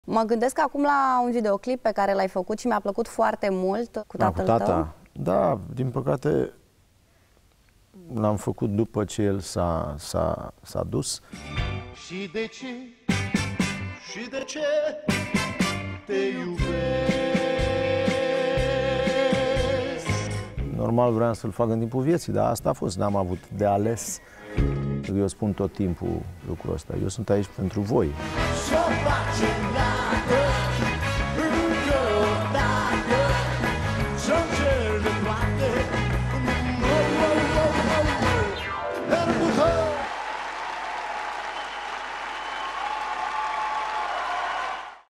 Mă gândesc acum la un videoclip pe care l-ai făcut și mi-a plăcut foarte mult cu tatăl tău. Da, din păcate l-am făcut după ce el s-a dus. Și de ce? Și de ce te iubesc? Normal vreau să-l fac în timpul vieții, dar asta a fost, n-am avut de ales. Eu spun tot timpul lucrul ăsta, eu sunt aici pentru voi. Și-o facem